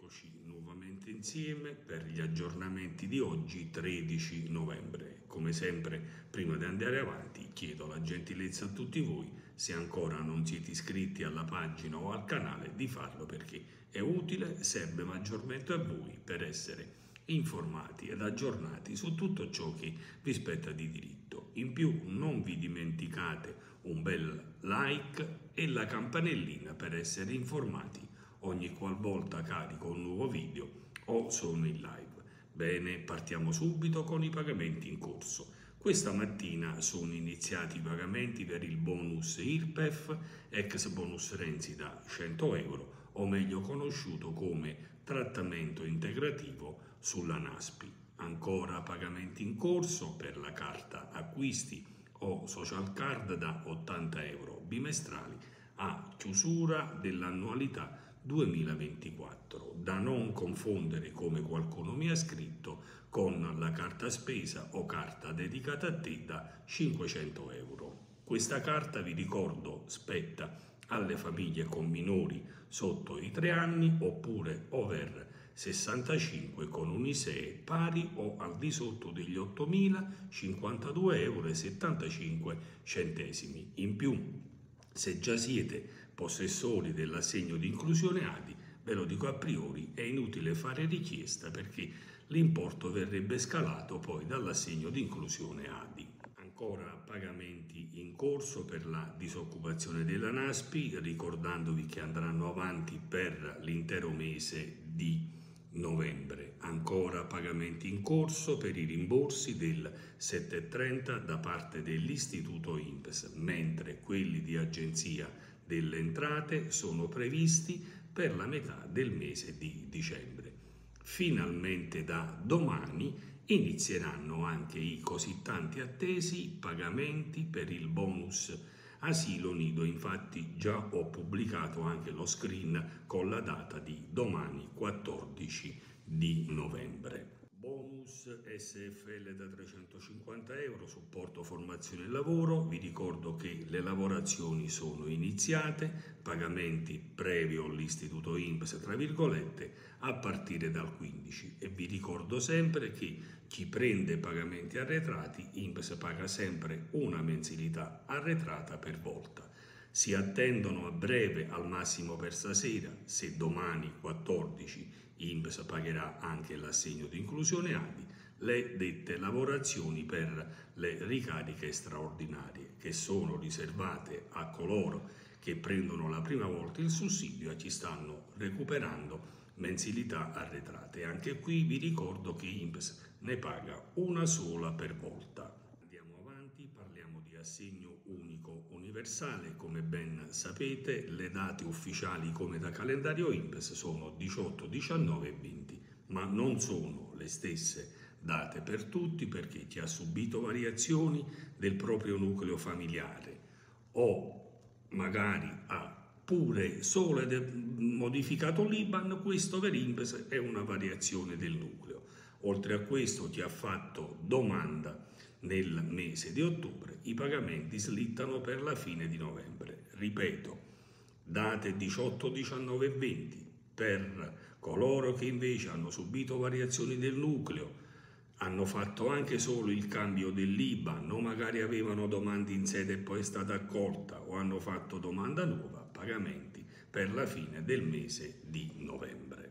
Eccoci nuovamente insieme per gli aggiornamenti di oggi, 13 novembre. Come sempre, prima di andare avanti, chiedo la gentilezza a tutti voi, se ancora non siete iscritti alla pagina o al canale, di farlo perché è utile, serve maggiormente a voi per essere informati ed aggiornati su tutto ciò che vi spetta di diritto. In più, non vi dimenticate un bel like e la campanellina per essere informati ogni qualvolta carico un nuovo video o sono in live. Bene, partiamo subito con i pagamenti in corso. Questa mattina sono iniziati i pagamenti per il bonus IRPEF, ex bonus Renzi da 100 euro, o meglio conosciuto come trattamento integrativo sulla NASPI. Ancora pagamenti in corso per la carta acquisti o social card da 80 euro bimestrali a chiusura dell'annualità 2024, da non confondere, come qualcuno mi ha scritto, con la carta spesa o carta dedicata a te da 500 euro. Questa carta, vi ricordo, spetta alle famiglie con minori sotto i 3 anni oppure over 65 con un ISEE pari o al di sotto degli 8.052,75 euro. In più, se già siete possessori dell'assegno di inclusione ADI, ve lo dico a priori, è inutile fare richiesta perché l'importo verrebbe scalato poi dall'assegno di inclusione ADI. Ancora pagamenti in corso per la disoccupazione della NASPI, ricordandovi che andranno avanti per l'intero mese di novembre. Ancora pagamenti in corso per i rimborsi del 730 da parte dell'Istituto INPS, mentre quelli di Agenzia delle Entrate sono previsti per la metà del mese di dicembre. Finalmente da domani inizieranno anche i così tanti attesi pagamenti per il bonus asilo nido. Infatti già ho pubblicato anche lo screen con la data di domani 14 di novembre. Bonus SFL da 350 euro, supporto formazione e lavoro. Vi ricordo che le lavorazioni sono iniziate, pagamenti previo all'istituto INPS tra virgolette a partire dal 15, e vi ricordo sempre che chi prende pagamenti arretrati, INPS paga sempre una mensilità arretrata per volta. Si attendono a breve, al massimo per stasera, se domani 14 INPS pagherà anche l'assegno di inclusione ADI, le dette lavorazioni per le ricariche straordinarie, che sono riservate a coloro che prendono la prima volta il sussidio e ci stanno recuperando mensilità arretrate. Anche qui vi ricordo che INPS ne paga una sola per volta. Andiamo avanti, parliamo di assegno unico universale. Come ben sapete, le date ufficiali come da calendario INPS sono 18, 19 e 20, ma non sono le stesse date per tutti, perché chi ha subito variazioni del proprio nucleo familiare o magari ha pure solo modificato l'IBAN, questo per INPS è una variazione del nucleo. Oltre a questo, chi ha fatto domanda nel mese di ottobre, i pagamenti slittano per la fine di novembre. Ripeto, date 18, 19 e 20 per coloro che invece hanno subito variazioni del nucleo, hanno fatto anche solo il cambio dell'IBAN o magari avevano domande in sede e poi è stata accolta, o hanno fatto domanda nuova, pagamenti per la fine del mese di novembre.